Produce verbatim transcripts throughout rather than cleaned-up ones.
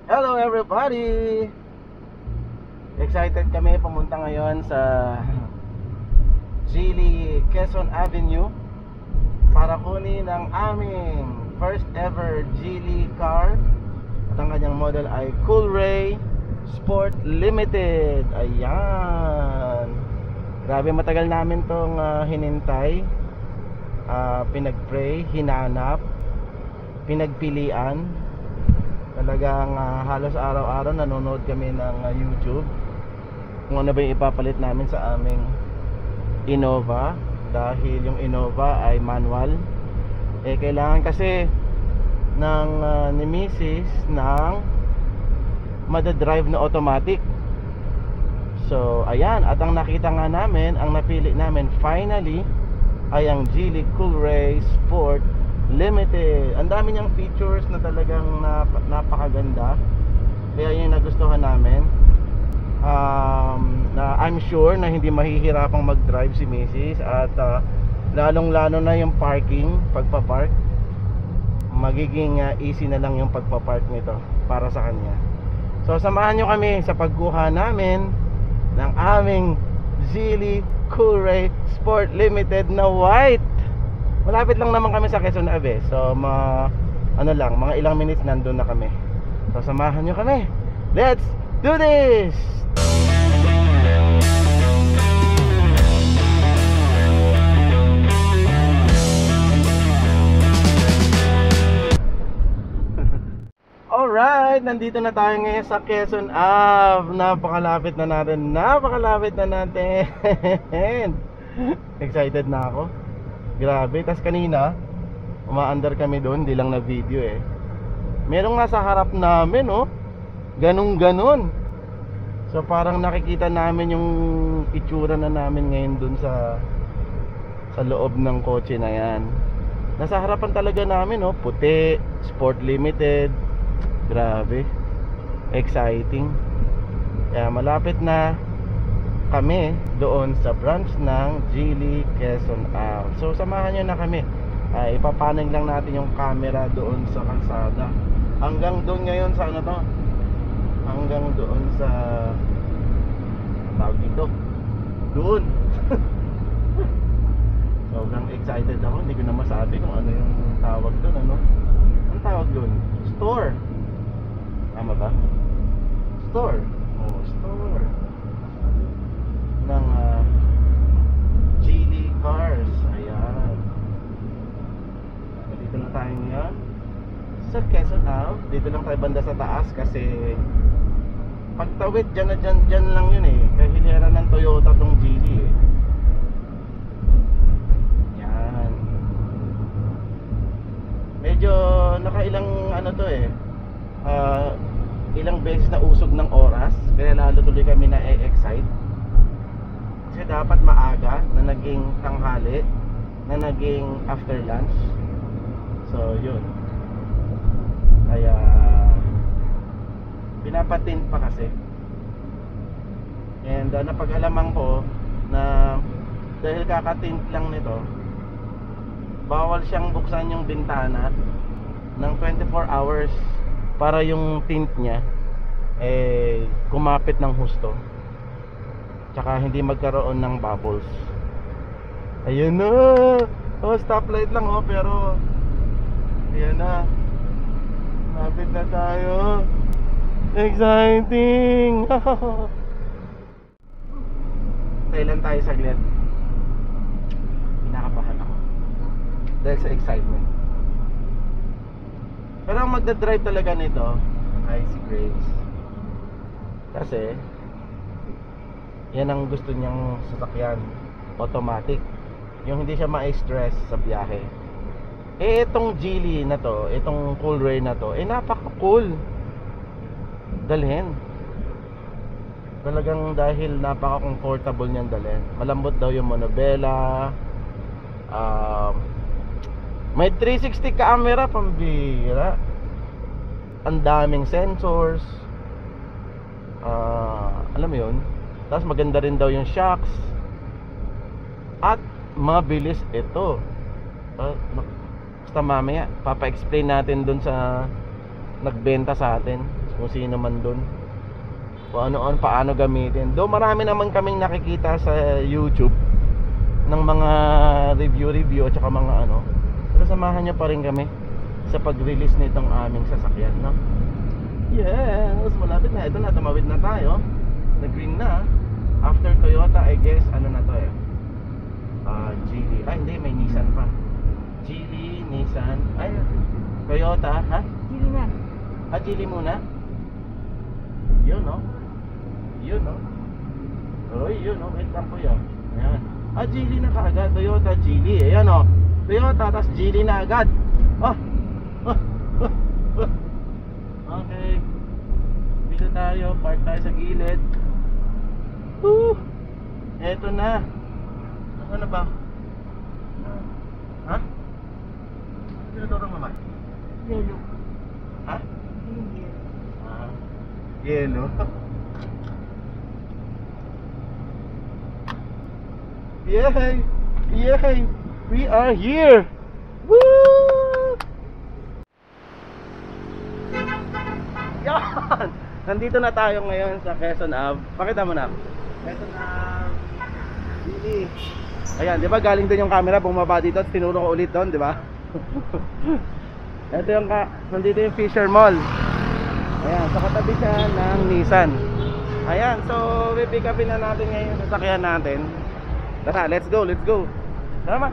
Hello everybody! Excited kami pumunta ngayon sa Geely Quezon Avenue para kunin ang aming first ever Geely car. At ang kanyang model ay Coolray Sport Limited. Ayan! Grabe, matagal namin tong uh, hinintay, uh, pinag-pray, hinanap, pinagpilian. Talagang uh, halos araw-araw nanonood kami ng uh, YouTube kung ano ba yung ipapalit namin sa aming Innova, dahil yung Innova ay manual. Eh kailangan kasi ng uh, ni Missus ng madadrive na automatic. So ayan, at ang nakita nga namin, ang napili namin finally ay ang Geely Coolray Sport Limited. Ang dami niyang features na talagang nap napakaganda. Kaya yun yung nagustuhan namin. um, na I'm sure na hindi mahihirapang mag-drive si Missus. At uh, lalong lalo na yung parking, pagpapark, magiging uh, easy na lang yung pagpapark nito para sa kanya. So samahan nyo kami sa pagkuha namin ng aming Geely Coolray Sport Limited na white. Malapit lang naman kami sa Quezon Ave. So ma ano lang, mga ilang minutes nandun na kami. So samahan nyo kami. Let's do this! Alright, nandito na tayo ngayon sa Quezon Ave. Napakalapit na natin. Napakalapit na natin. Excited na ako. Grabe, tas kanina umaandar kami doon, di lang na video eh. Merong nasa harap namin, oh, ganun ganon. So parang nakikita namin yung itsura na namin ngayon doon sa sa loob ng kotse na yan. Nasa harapan talaga namin, oh, puti, Sport Limited. Grabe, exciting. Kaya malapit na kami doon sa branch ng Geely Quezon Ave. So samahan nyo na kami. Ay, ipapaning lang natin yung camera doon sa kalsada. Hanggang doon ngayon sa ano to? Hanggang doon sa tawag dito. Doon. Sobrang excited ako. Hindi ko na masabi kung ano yung tawag doon, ano? Ang tawag doon? Store. Tama ba? Store. Oh, store ng uh, Geely Cars. Ayan. Dito na tayo ngayon sa Quezon Ave. Dito lang tayo banda sa taas kasi pagtawid dyan na dyan, dyan lang yun eh. Kahilera ng Toyota tong Geely eh. Yan. Medyo nakailang ano to eh, uh, ilang beses na usog ng oras. Kaya lalo tuloy kami na e-excite. Kasi dapat maaga na naging tanghali, na naging after lunch. So yun. Kaya pinapatint pa kasi. And uh, napag-alaman ko na dahil kakatint lang nito, bawal siyang buksan yung bintana ng twenty-four hours para yung tint niya eh kumapit ng husto, tsaka hindi magkaroon ng bubbles. Ayun na. Oh, stoplight lang oh, pero ayan na. Lapit na tayo. Exciting. Kailan tayo saglit? Pinakabahan ako dahil sa excitement. Pero ang magdadrive talaga nito ay si Grace. Kasi yan ang gusto niyang sasakyan, automatic, yung hindi siya ma-stress sa biyahe. Eh itong Geely na to, itong Coolray na to, eh napaka-cool dalhin. Talagang dahil napaka-comfortable niyang dalhin. Malambot daw yung monobela. um, May three sixty camera, pambira. Ang daming sensors. uh, Alam mo yun. Tapos maganda rin daw yung shocks. At mabilis ito. uh, Basta mamaya papa-explain natin dun sa nagbenta sa atin. kung sino man dun, kung ano-ano, paano gamitin. Do marami naman kaming nakikita sa YouTube ng mga review-review at saka mga ano. Pero samahan nyo pa rin kami sa pag-release nitong aming sasakyan, no? Yes, malapit na. Ito na, tumawid na tayo. Nag-green na. After Toyota, I guess, ano na to eh, uh, Geely. Ah, hindi, may Nissan pa. Geely, Nissan. Ay, Toyota, ha? Geely na. Ah, Geely muna. Yun, no? Yun, no? Uy, yun, no? Wait lang po yun. Ayan. Ah, Geely na kaagad. Toyota, Geely. Ayan, no? Toyota, tas Geely na agad. Ah! Ah! Ah! Okay. Dito tayo. Park tayo sa gilid. Woo! Eto na. Ano ba? Ha? Ano to mama? Yellow. Ha? Yellow. Ah, yellow. Yay! Yay! We are here! Woo! Yan! Nandito na tayo ngayon sa Quezon Ave. Pakita mo na. Quezon Ave. Dili. Ayan, di ba galing doon yung camera, bumaba dito at tinuro ko ulit doon, di ba? Ito yung ka, nandito yung Fisher Mall. Ayan, sa katabi siya ng Nissan. Ayan, so pipick upin na natin ngayon yung sasakyan natin. Tara, let's go, let's go. Tama.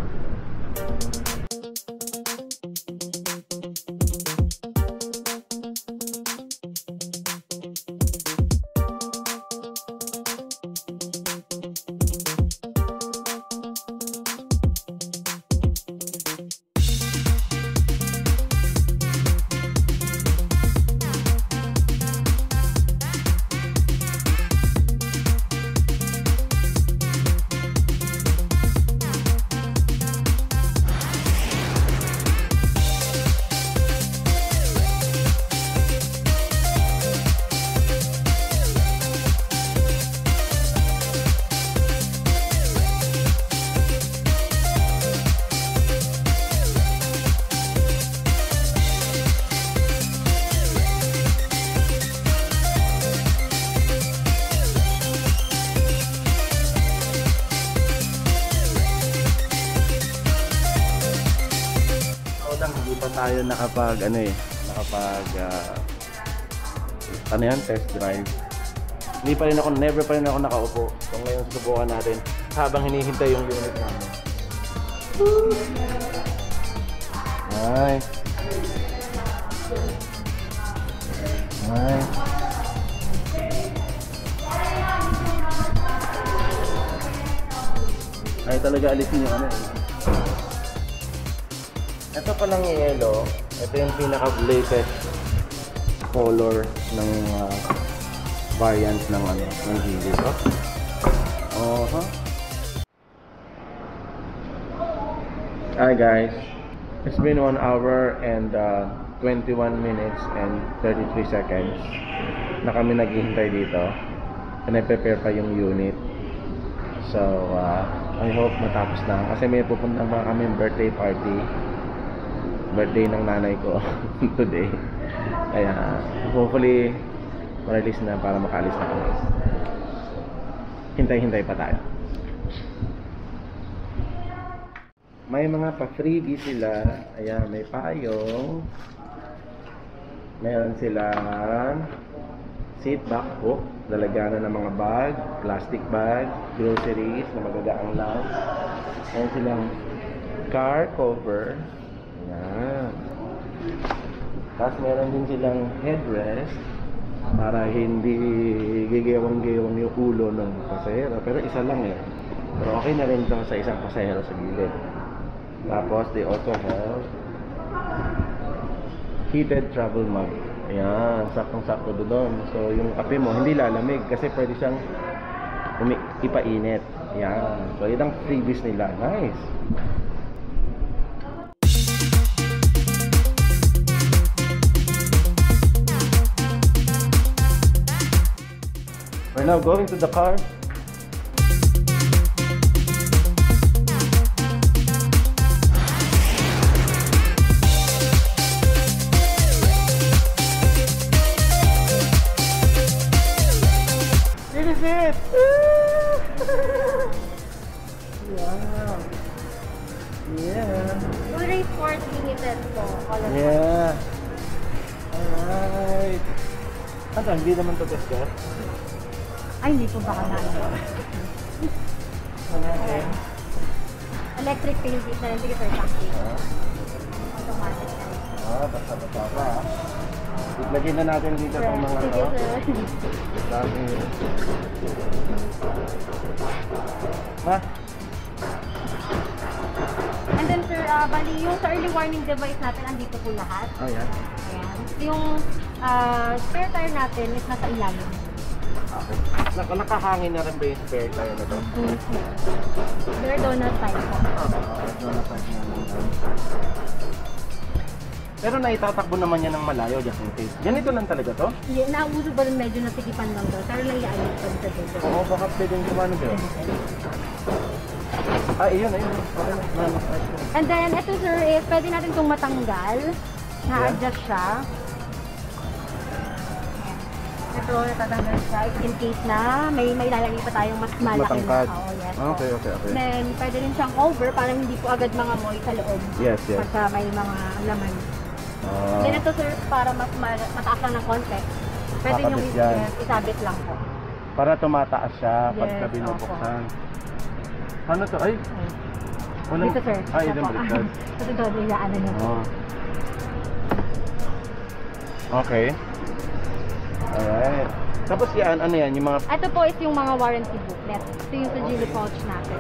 Hindi pa tayo nakapag ano eh, nakapag uh, ano yan, test drive. Hindi pa rin ako, never pa rin ako nakaupo. So ngayon subukan natin habang hinihintay yung unit namin. Ay. Ay. Ay talaga alisin yung ano eh. Ito palang yellow. Ito yung pinaka-latest color ng uh, variant ng ano, ng Geely. Oh, uh-huh. Hi guys. It's been one hour and uh, twenty-one minutes and thirty-three seconds na kami naghihintay dito. And I-prepare pa yung unit. So, uh, I hope matapos na. Kasi may pupunta pa kami birthday party. Birthday ng nanay ko today. Kaya hopefully ma-release na para makaalis na kami. Hintay-hintay pa tayo. May mga pa-freebie sila. Ayan, may payong. Meron silang seat back hook, lalagyanan ng mga bag, plastic bag, groceries na magagaang lang. Meron silang car cover. Ayan. Tapos meron din silang headrest para hindi gigewang-gewang yung ulo ng pasahero. Pero isa lang eh. Pero okay na rin ito sa isang pasahero sa gilid. Tapos they also have heated travel mug. Ayan, saktong-sakto doon. So yung kape mo hindi lalamig kasi pwede siyang ipainit. Ayan. So yun ang freebies nila. Nice. We're now going to the car. it! Wow! Yeah! Blu-ray Sport Limited po. All of Yeah! Alright! Ano, hindi naman to test ka? Ay, hindi po baka na. Okay. Electric tailgate na rin. Sige sir, taxi. Ah, Automatic na rin. ah, basta basta ka. Itlagay na natin dito Sir, itong mga sige to. sir. Dami. Ma? And then sir, ah, bali yung sa early warning device natin, andito po lahat. Oh, yan. Ayan. Yung ah, spare tire natin is nasa ilalim. Okay. Naka nakahangin na rin ba yung spare tire na to? There, donut type po. Oo, doon na tayo naman. Pero naitatakbo naman yan ng malayo, just in case. Ganito lang talaga to? Yeah, nauso ba rin medyo nasikipan lang doon? Pero naiayos pa rin sa dito. Oo, baka pwedeng kumano ba yun? Ah, ayun, ayun. Okay na. Na, na, And then, ito sir, is pwede natin itong matanggal. Na-adjust siya. Ito, natatanggal siya. If in case na may may lalagay pa tayong mas malaki Matangkad. na. Oo, yes. Okay, okay, okay. Then, pwede rin siyang cover para hindi po agad mga moy sa loob. Yes, yes. Pagka may mga laman. Ah, Then ito sir, para mas ma- mataas lang ng konti. Pwede nyo Kakabit yan. yes, isabit lang po. para tumataas siya pagka Yes, binubuksan. Ano to? Ay, walang... Dito sir. Ah, Ito yun po. ang baliktad. Ito doon, ano nyo. Oh. Okay. Alright. Tapos yan, ano yan, yung mga... Ito po is yung mga warranty booklet. Ito yung sa Gilly pouch natin.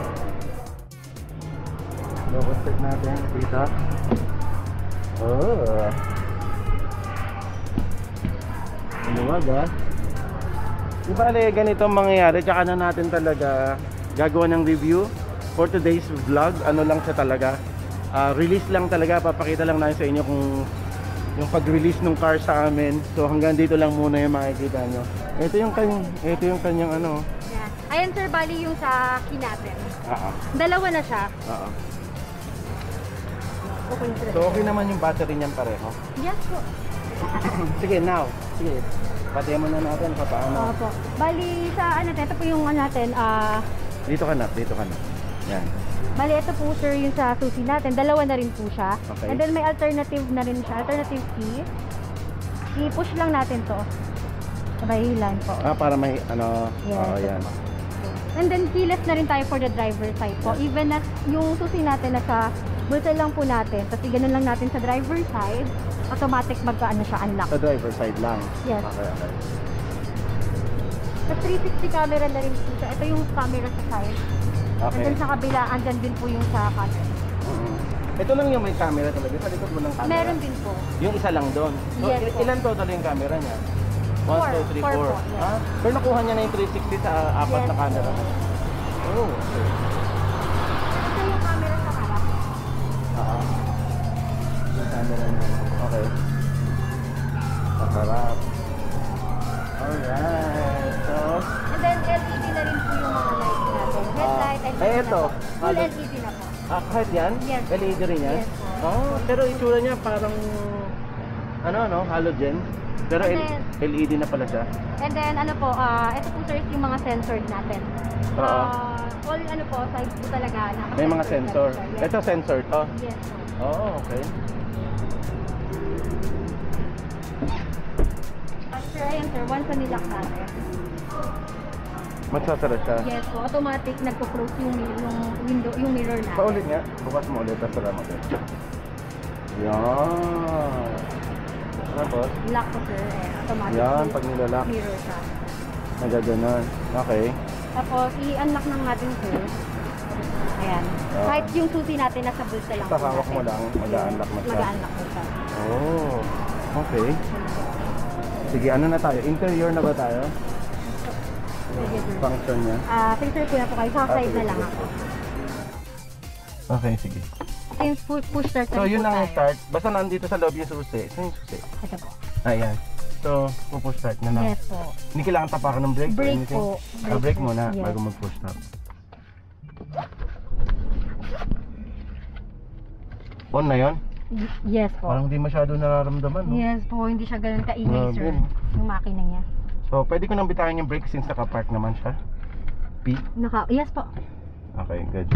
Double check natin dito. Oh. Maluwag ah. Di ba alay ganito ang mangyayari, tsaka na natin talaga gagawa ng review for today's vlog. Ano lang siya talaga, ah, release lang talaga, papakita lang natin sa inyo kung yung pag-release ng car sa amin. So hanggang dito lang muna yung makikita nyo. Ito yung kanyang, ito yung kanyang ano. Yan. Ayan sir, bali yung sa key natin. Ah, ah, Dalawa na siya. ah, ah. Okay sir. So okay naman yung battery niyan pareho. Yes po. Sige, now. Sige. Patiyan mo na natin pa paano. Opo. Bali sa ano, ito po yung ano natin, ah, Dito ka na, dito ka na. Yan. bali ito po sir yung sa susi natin. Dalawa na rin po siya. Okay. And then may alternative na rin siya. Alternative key. I-push lang natin to. Sabay hilan po. Ah, para may ano, Yes. oo, yan. And then keyless na rin tayo for the driver side po. Even na yung susi natin nasa bulsa lang po natin. Tapos ganun lang natin sa driver side. Automatic magka-ano siya, unlock. Sa driver side lang. Yes. Okay, okay. Sa three sixty camera na rin po siya. Ito yung camera sa side. And Okay. then sa kabila, andyan din po yung sa camera. Mhm. Ito lang yung may camera talaga. Sa likod mo ng camera. Meron din po. Yung isa lang doon. So, Yes, il- po. ilan total yung camera niya? one, Four. two, three, Four four. po, yes. Ah, pero nakuha niya na yung three sixty sa uh, apat Yes, na camera. po. Oh, okay. Ito yung camera sa harap. Ah. Yung camera niya. Okay. Masarap. Alright. So, And then L E D na rin po yung mga lights natin. Headlight, Ah, L E D eh, na ito. po. Full Ano? L E D na po. ah, kahit yan? Yes. L E D rin yan? Yes, po. Oh, pero itsura niya parang ano ano, halogen. Pero And L- then- LED na pala siya. And then ano po, ah ito po sir is yung mga sensors natin. Oo. Ah, all ano po, sides po talaga. May mga sensor. Yes. Ito sensor to. Yes po. Oh, okay. At sir, ayan sir, once na nilock natin. Magsasara siya. Yes po, automatic nagpo-close yung, yung window, yung mirror natin. Paulit nga. Bukas mo ulit. Tapos sara mo ulit. Yan. Tapos, Lock po sir, eh, automatic. yan. yung Pag nilalak, mirror siya. nagaganon. Okay. Tapos, i-unlock lang natin sir. Ayan. Ah. Kahit yung susi natin nasa bulsa lang. Sa po hawak natin. mo lang, mag-a-unlock mo siya. Mag-a-unlock mo siya. Oh, okay. Sige, ano na tayo? Interior na ba tayo? Sige sir. Function niya. Ah, picture ko na po kayo. Sa Ah, side sige, na lang sige. ako. Okay, sige. Since push, push start na So, rin yun po lang yung tayo. start. Basta nandito sa loob yung susi. Ito yung susi. Ito po. Ayan. So, pupush start na lang. Yes po. Hindi kailangan tapakan ng brake or Brake anything? po. Ah, brake po. muna Yes. bago mag-push start. On na yun? Y- Yes po. Parang hindi masyado nararamdaman, no? Yes po, hindi siya ganun kaingay Grabe, sir. no? Yung makina niya. So, pwede ko nang bitawan yung brake since naka-park naman siya. P. Naka, yes po. Okay, good.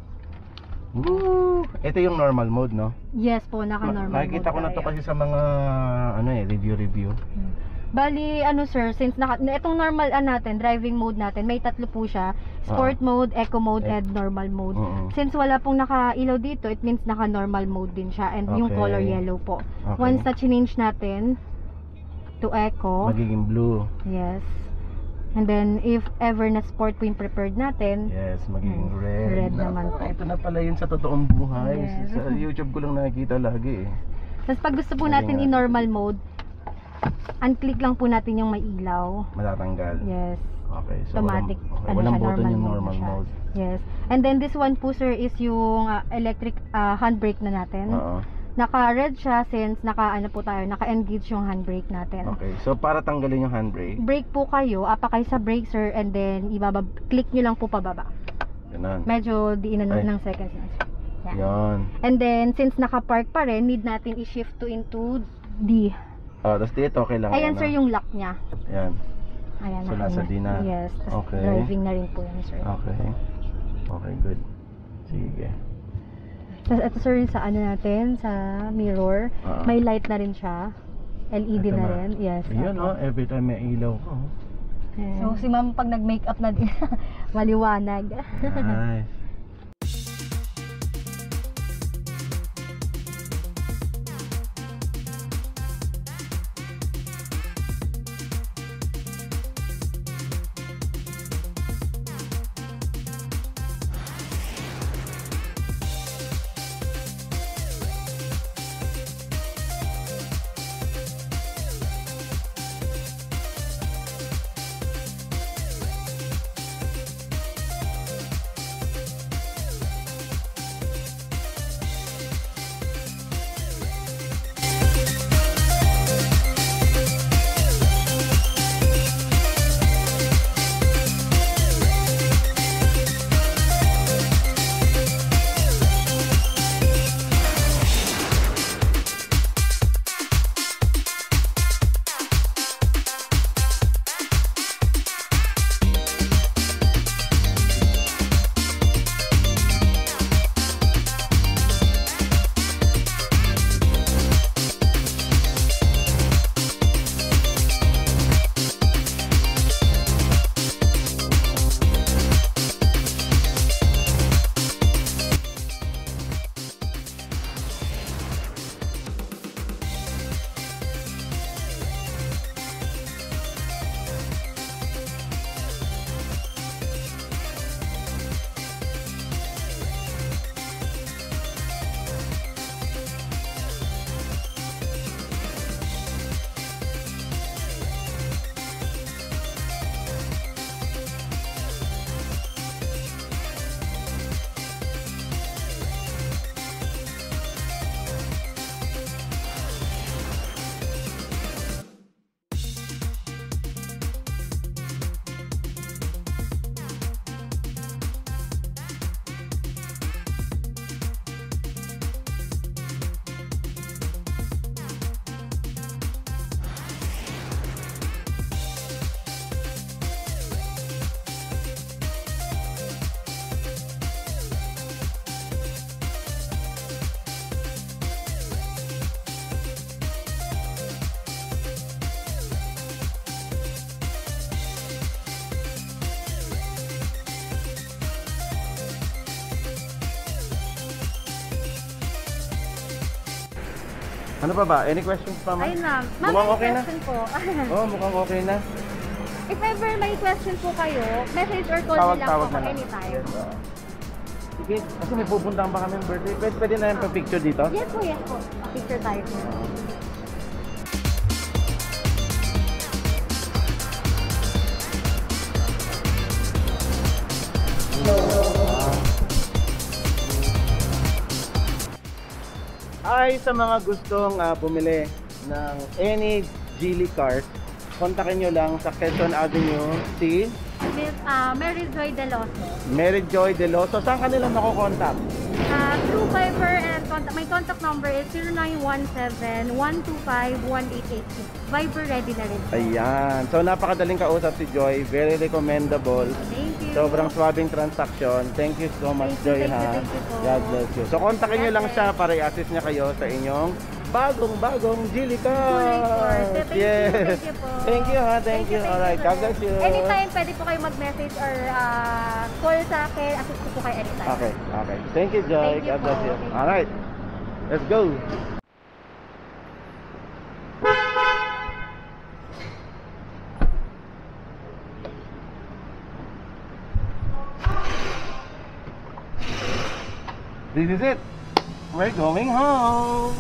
Woo! Ito yung normal mode, no? Yes po, naka-normal mode. Nakikita ko na to tayo. kasi sa mga ano eh, review-review. Hmm. Bali, ano sir, since naka, na itong normal an natin, driving mode natin, may tatlo po siya. Sport Ah. mode, eco mode, Eh. and normal mode. Oo. Since wala pong naka-ilaw dito, it means naka-normal mode din siya. And yung Okay. color yellow po. Okay. Once na change natin to eco, Magiging blue. yes. And then, if ever na sport po yung prepared natin, Yes, magiging Hmm, red. red naman po. Ito na pala yun sa totoong buhay. Yes. Sa YouTube ko lang nakikita lagi eh. tapos pag gusto po Galing natin nga. i-normal mode, unclick lang po natin yung may ilaw. Matatanggal. Yes. Okay, so Automatic, walang, okay, ano walang siya, button normal yung mode normal na siya. mode. Yes. And then this one po sir is yung ah, electric ah, handbrake na natin. Oo. Naka-red siya since naka ano po tayo, naka-engage yung handbrake natin. Okay, so para tanggalin yung handbrake, Brake po kayo, apa kayo sa brake sir, and then ibaba click nyo lang po pababa. ganun. Medyo diinan Ay. ng seconds na sir. Yan. Yan. And then since naka-park pa rin, need natin i-shift to into D. Oh, tapos dito okay lang. Ayan ano? sir yung lock niya. Yan. Ayan So, na. nasa D na. Yes. Tas Okay. driving na rin po yan sir. Okay. Okay, good. Sige. Tapos ito sir sa ano natin, sa mirror, Ah. may light na rin siya. L E D Ito na na. rin. Yes. Ayun opo. oh, every time may ilaw ko. So si ma'am pag nag-makeup na din, maliwanag. Nice. Ano pa ba? Any questions pa, ma'am? Ayun ma'am. Ma'am, Mukhang may okay na. question po. Oh, mukhang okay na. If ever may question po kayo, message or call Tawag, nyo lang tawag po na lang. anytime. Yes, oo. Sige, kasi may pupuntahan pa kami birthday. Pwede, pwede na yung pa-picture dito? Yes po, yes po. Picture tayo po. Ay, sa mga gustong ah, bumili ng any Geely cars, kontakin nyo lang sa Quezon Avenue si Miss uh, Mary Joy Deloso. Mary Joy Deloso. Saan kanila makukontakt? Uh, through Viber and contact contact, my contact number is zero nine one seven, one two five, one eight eight six. Viber ready na rin. Ayan. So napakadaling kausap si Joy. Very recommendable. Thank you. Sobrang swabing transaction. Thank you so much, Thank Joy, you, thank you, ha. thank you po. God bless you. So kontakin nyo lang siya para i-assist niya kayo sa inyong bagong-bagong Geely cars. Thank Yes. you, thank you po. Thank you, ha. Thank you. Alright, God bless you. Anytime pwede po kayo mag-message or uh, call sa akin. Assist ko po kayo anytime. Okay, okay. Thank you, Joy. Thank you God bless po. you. Thank you. Alright, let's go. This is it. We're going home.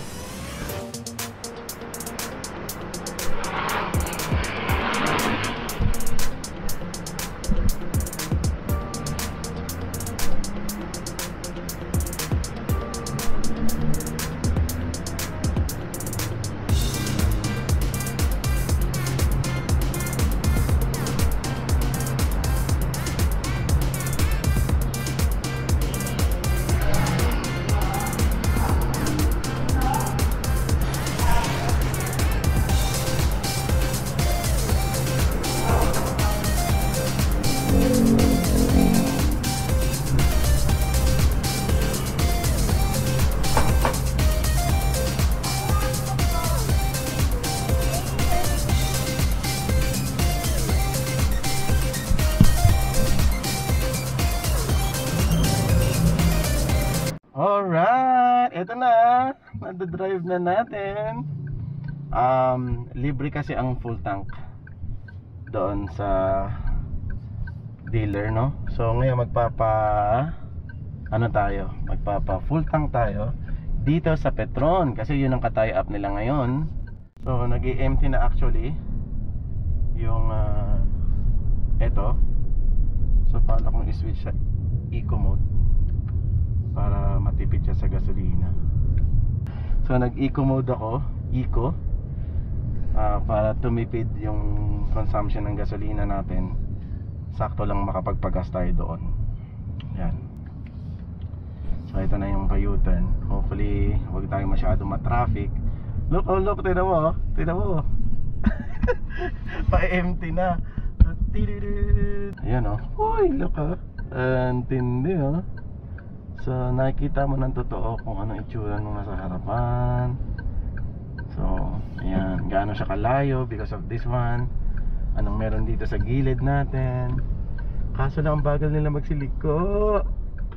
Alright, eto na. Nada-drive na natin. Um, libre kasi ang full tank doon sa dealer, no? So ngayon magpapa ano tayo? Magpapa full tank tayo dito sa Petron kasi yun ang ka-tie up nila ngayon. So nag-i-empty na actually yung uh, eto. So paano kung i-switch sa eco mode para matipid siya sa gasolina. So nag-eco mode ako, eco, uh, para tumipid yung consumption ng gasolina natin. Sakto lang makapagpagas tayo doon. Yan. So ito na yung pa-U-turn. Hopefully huwag tayo masyado ma-traffic. Look, oh look, tignan mo, tignan mo. Pa-empty na. Ayan, oh. Uy, look, ah. Ang tindi, oh. So nakikita mo ng totoo kung ano itsura nung nasa harapan. So ayan, gaano siya kalayo because of this one. Anong meron dito sa gilid natin. Kaso lang ang bagal nila magsiliko.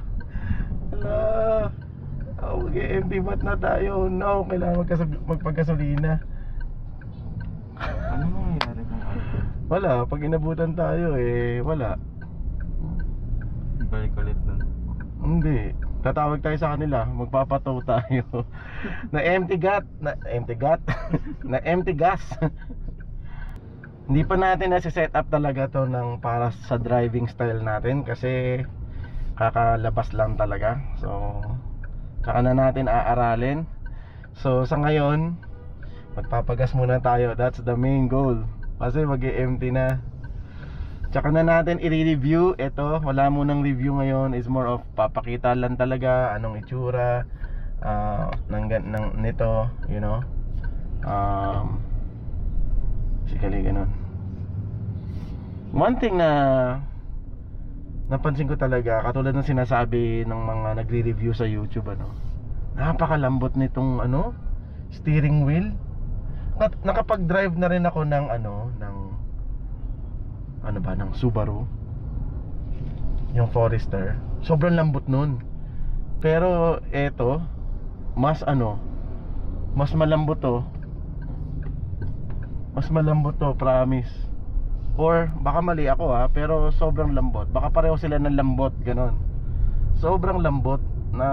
Hala, oh, mag-empty mat na tayo. No, kailangan magpagkasolina. Ano mangyayari kung ano? Wala, pag inabutan tayo eh, wala. Balik ulit nun. Hindi, tatawag tayo sa kanila, magpapatow tayo. Na empty gat, na empty gat, na empty gas. Hindi pa natin nasi-set up talaga to ng para sa driving style natin kasi kakalabas lang talaga. So saka na natin aaralin. So sa ngayon magpapagas muna tayo. That's the main goal. Kasi mag-i-empty na. Tsaka na natin i-review. Ito, wala munang review ngayon. Is more of papakita lang talaga anong itsura uh, ng, ng, nito, you know. Um, basically ganun. One thing na napansin ko talaga, katulad ng sinasabi ng mga nagre-review sa YouTube, ano, napakalambot nitong ano, steering wheel. Nakapag-drive na rin ako ng ano, ng ano ba, ng Subaru, yung Forester. Sobrang lambot nun. Pero eto, mas ano, mas malambot to. Mas malambot to, promise. Or baka mali ako ha, pero sobrang lambot. Baka pareho sila ng lambot, ganon. Sobrang lambot na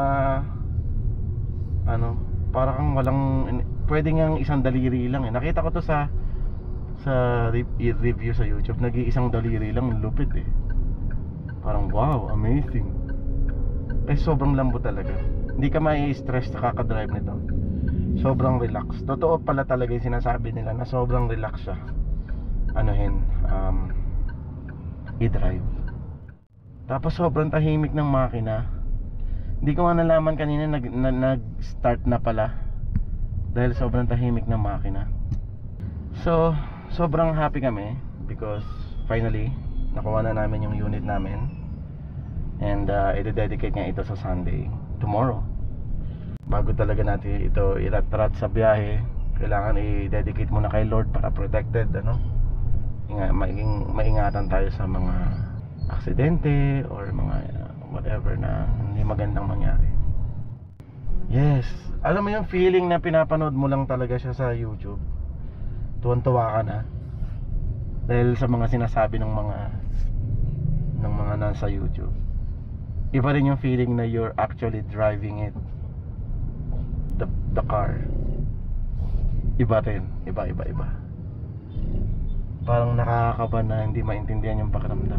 ano, parang walang, pwede ngang isang daliri lang eh. Nakita ko to sa sa review sa YouTube, nag-iisang daliri lang, lupit eh. Parang wow, amazing. Eh sobrang lambot talaga. Hindi ka mai-stress sa kakadrive nito. Sobrang relax. Totoo pala talaga yung sinasabi nila na sobrang relax siya. Anuhin, um, i-drive. Tapos sobrang tahimik ng makina. Hindi ko nga nalaman kanina nag, na, nag-start na pala dahil sobrang tahimik ng makina. So, sobrang happy kami because finally nakuha na namin yung unit namin. And uh, i-dedicate nga ito sa Sunday, tomorrow. Bago talaga natin ito irat-rat sa biyahe, kailangan i-dedicate muna kay Lord para protected, ano? Inga, maing, maingatan tayo sa mga aksidente or mga uh, whatever na hindi magandang mangyari. Yes, alam mo yung feeling na pinapanood mo lang talaga siya sa YouTube, tuwan-tuwa ka na dahil sa mga sinasabi ng mga ng mga nasa YouTube. Iba rin yung feeling na you're actually driving it, the, the car. Iba rin, iba iba iba. Parang nakakaba na hindi maintindihan yung pakiramdam.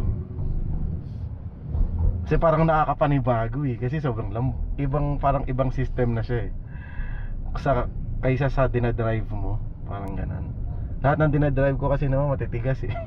Kasi parang nakakapanibago eh, kasi sobrang lam ibang parang ibang system na siya eh. Sa kaysa sa dinadrive mo, parang ganun. Lahat ng dinadrive ko kasi naman matitigas eh.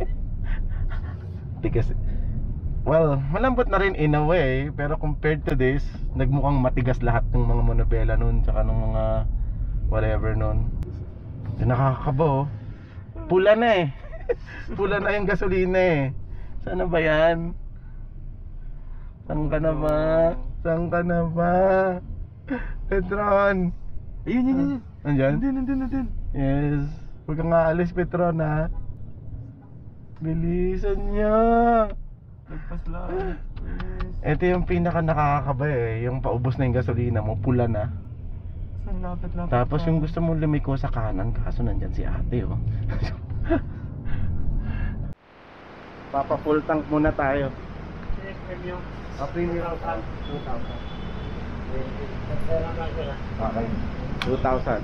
Tigas. Well, malambot na rin in a way, pero compared to this, nagmukhang matigas lahat ng mga monobela nun, tsaka ng mga whatever nun. Nakakakaba oh. Pula na eh. Pula na yung gasolina eh. Sana ba yan? Saan ka na ba? Saan ka na ba? Petron! Ayun, yun, yun, yun. Nandyan? Nandun, nandun, nandun. Yes. Huwag kang aalis, Petron ha. Bilisan niya. Lagpas lang. Ito yung pinaka nakakakaba eh. Yung paubos na yung gasolina mo, pula na. Saan lapit-lapit Tapos pa? yung gusto mong lumiko sa kanan, kaso nandyan si ate oh. Papa full tank muna tayo. Premium. Ah, premium two thousand. Okay, two thousand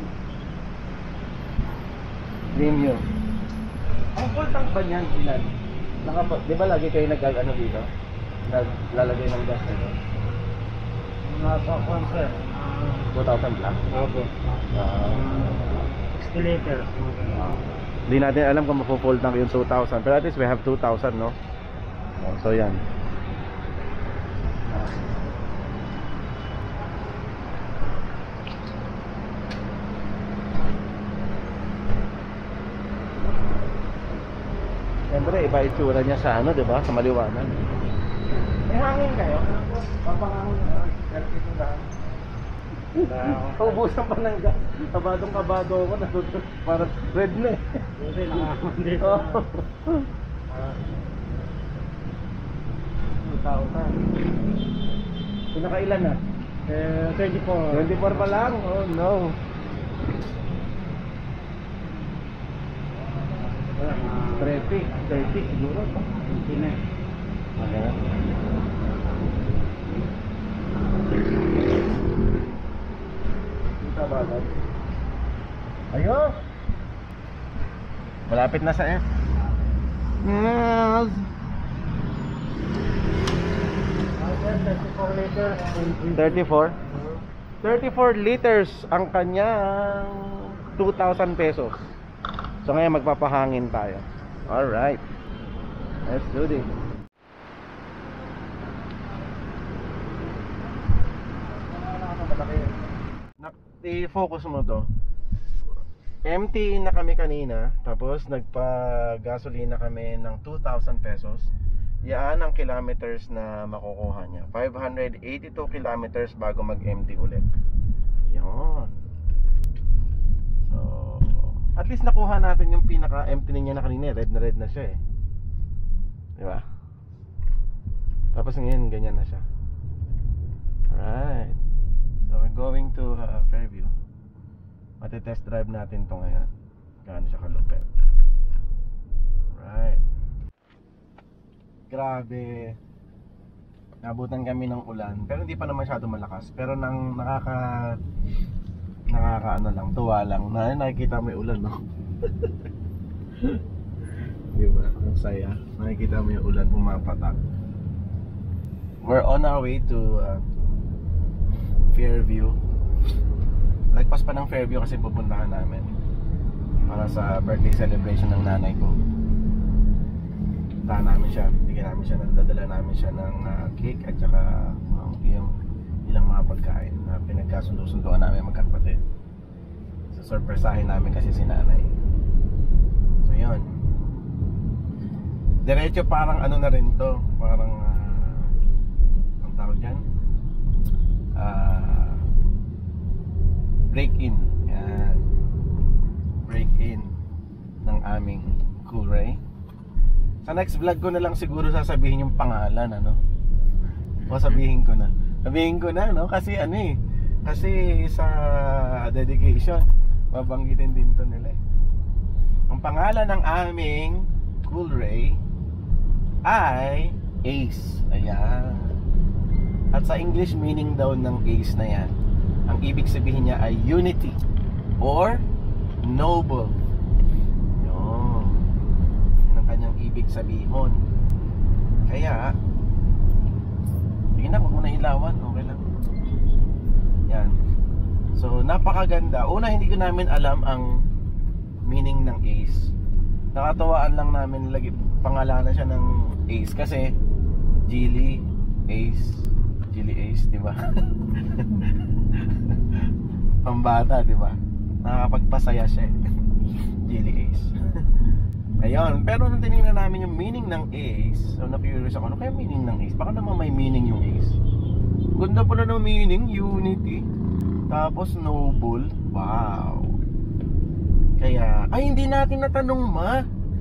premium. Ang full tank ba niyan ilan? Nakapa, di ba lagi kayo nag ano dito? Naglalagay ng gas dito? Nasa concert. two thousand plus? Opo. Ah. sixty liters. Hindi natin alam kung mapo-full tank yung two thousand, pero at least we have two thousand, no? Oh, so yan. Siyempre, iba itsura niya sa ano, di ba? Sa maliwanag. May hangin kayo? Papangangin na. Pero lang. Paubusan pa ng gas. Kabadong kabado ako. Natutup. Parang red na eh. Hindi, nakakon dito. two thousand. Pinakailan na? Eh, twenty-four. twenty-four pa lang? Oh no. thirty. thirty siguro. twenty na. Okay. Kita ba ito? Ayun! Malapit na sa F. Yes! thirty-four liters. thirty-four? thirty-four liters ang kanyang two thousand pesos. So ngayon magpapahangin tayo. Alright, let's do this. I-focus mo to. Empty na kami kanina, tapos nagpa-gasolina kami ng two thousand pesos. Yan ang kilometers na makukuha niya. five hundred eighty-two kilometers bago mag-empty ulit. Yan. So, at least nakuha natin yung pinaka-empty niya na kanina. Red na red na siya eh. Diba? Tapos ngayon, ganyan na siya. Alright. So, we're going to uh, Fairview. Mati-test drive natin to ngayon. Gaano siya kalupit. Alright. Grabe. Nabutan kami ng ulan. Pero hindi pa naman masyado malakas. Pero nang nakaka... Nakaka ano lang, tuwa lang. Na, nakikita mo yung ulan, no? Diba? Ang saya. Nakikita mo yung ulan pumapatak. We're on our way to uh, Fairview. Lagpas pa ng Fairview kasi pupuntahan namin para sa birthday celebration ng nanay ko. Puntahan namin siya. Bigyan namin siya, dadala namin siya ng uh, cake at saka uh, yung ilang mga pagkain na pinagkasundo-sunduan namin magkakapatid. So surpresahin namin kasi si nanay. So yun, diretso parang ano na rin to, parang uh, ang tawag dyan, uh, break-in. Yan, break-in ng aming Coolray. Sa next vlog ko na lang siguro sasabihin yung pangalan, ano, o sabihin ko na sabihin ko na, no, kasi ano eh, kasi sa dedication babanggitin din to nila eh. Ang pangalan ng aming Coolray ay Ace. Ayan. At sa English meaning daw ng Ace na yan, ang ibig sabihin niya ay unity or noble. Yun, yun ang kanyang ibig sabihin. Kaya sige na, huwag mo na ilawan, okay lang. Yan. So napakaganda. Una, hindi ko namin alam ang meaning ng Ace. Nakatawaan lang namin lagi pangalanan siya ng Ace kasi Geely Ace, Geely Ace, di ba? Pambata, di ba? Nakakapagpasaya siya. Geely Ace. Ayun, pero nung tinignan namin yung meaning ng Ace, so na-curious ako, ano kaya meaning ng Ace? Baka naman may meaning yung Ace. Ganda pala ng meaning, unity. Tapos noble. Wow. Kaya, ay hindi natin natanong ma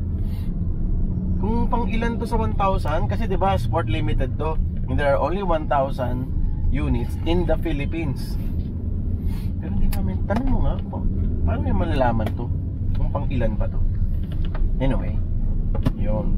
kung pang ilan to sa one thousand. Kasi diba sport limited to, and there are only one thousand units in the Philippines. Pero hindi namin, tanong mo nga po, paano niya malalaman to kung pang ilan ba to? Anyway, yun,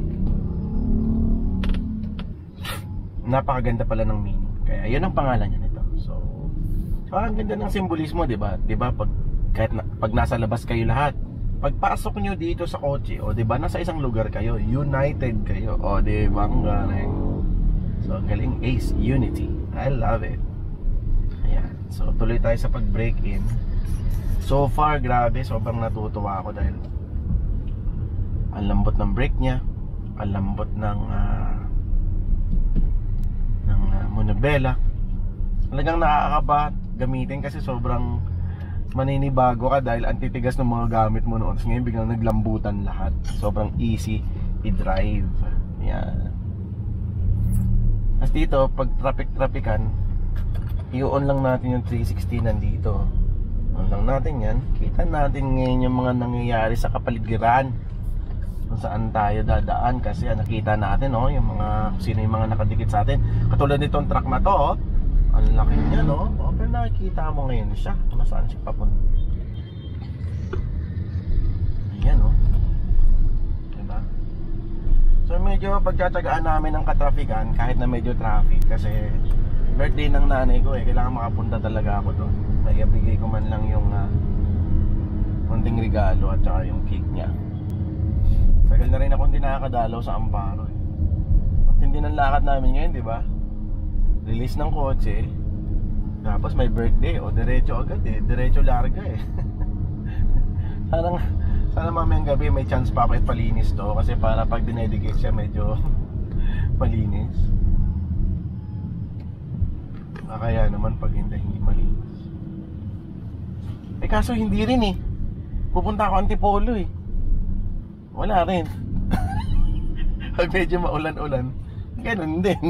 napakaganda pala ng meaning. Kaya yun ang pangalan niya nito. So, so ang ganda ng simbolismo, diba? Diba pag kahit na, pag nasa labas kayo lahat, pagpasok nyo dito sa kotse, o diba nasa isang lugar kayo, united kayo, o diba ang galing. So galing, Ace, unity. I love it. Ayan, so tuloy tayo sa pag break in. So far, grabe, sobrang natutuwa ako dahil ang lambot ng brake nya, ang lambot ng uh, ng uh, manubela. Talagang nakakaba gamitin kasi sobrang maninibago ka dahil ang titigas ng mga gamit mo noon. So ngayon biglang naglambutan lahat. Sobrang easy i-drive. Yan. As dito, pag traffic-traffican, i-on lang natin yung three sixty nandito. On lang natin yan. Kita natin ngayon yung mga nangyayari sa kapaligiran kung saan tayo dadaan. Kasi ah, nakita natin oh, yung mga, sino yung mga nakadikit sa atin. Katulad nitong truck na to oh. Ang laki niya, no? O, pero nakikita mo ngayon siya kung saan siya papunta. Ayan, no? Diba? So, medyo pagtsatsagaan namin ng katrafikan kahit na medyo traffic. Kasi birthday ng nanay ko eh. Kailangan makapunta talaga ako doon. Naibigay ko man lang yung uh, konting regalo at saka yung cake niya. Tagal na rin ako hindi nakakadalaw sa Amparo eh. At hindi ng lakad namin ngayon, diba? Release ng kotse, tapos may birthday, o diretso agad eh, diretso larga eh. sana, sana mamayang gabi may chance pa ako ipalinis to, kasi para pag dinedicate siya medyo palinis. Kaya naman pag hindi, hindi malinis. Eh kaso hindi rin eh, pupunta ako Antipolo eh, wala rin. Pag medyo maulan-ulan, ganun din.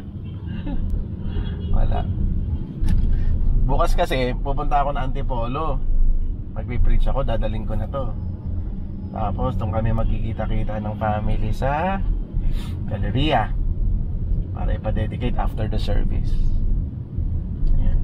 Wala. Bukas kasi pupunta ako na Antipolo. Magpi-preach ako, dadaling ko na to. Tapos doon kami magkikita-kita ng family sa Galleria para ipa-dedicate after the service. Ayan.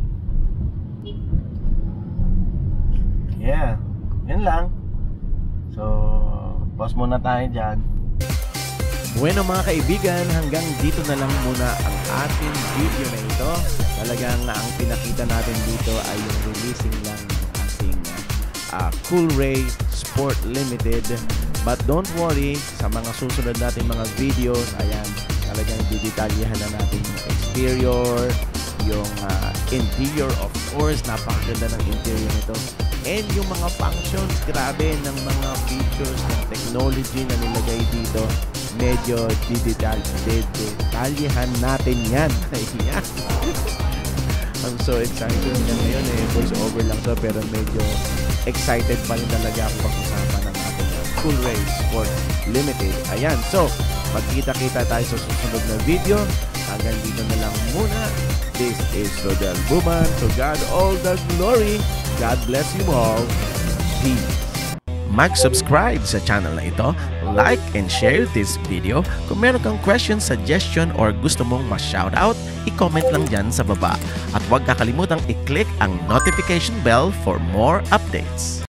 Yeah, yun lang. So, pause muna tayo dyan. Bueno mga kaibigan, hanggang dito na lang muna ang ating video na ito. Talagang ang pinakita natin dito ay yung releasing lang ng ating uh, Coolray Sport Limited. But don't worry, sa mga susunod nating mga videos, ayan, talagang didetalyehan na natin yung exterior, yung uh, interior, of course, napakaganda ng interior nito. And yung mga functions, grabe ng mga features ng technology na nilagay dito. Medyo didetal, didetalyehan natin yan. Ayan. I'm so excited hanggang ngayon eh. Voice over lang to pero medyo excited pa rin talaga ako pag-usapan ng ating Cool Race Sport Limited. Ayan, so magkita-kita tayo sa susunod na video. Hanggang dito na lang muna. This is Rodel Buman. To God all the glory. God bless you all. Peace. Mag-subscribe sa channel na ito, like and share this video. Kung meron kang question, suggestion, or gusto mong ma-shoutout, i-comment lang dyan sa baba. At huwag kakalimutang i-click ang notification bell for more updates.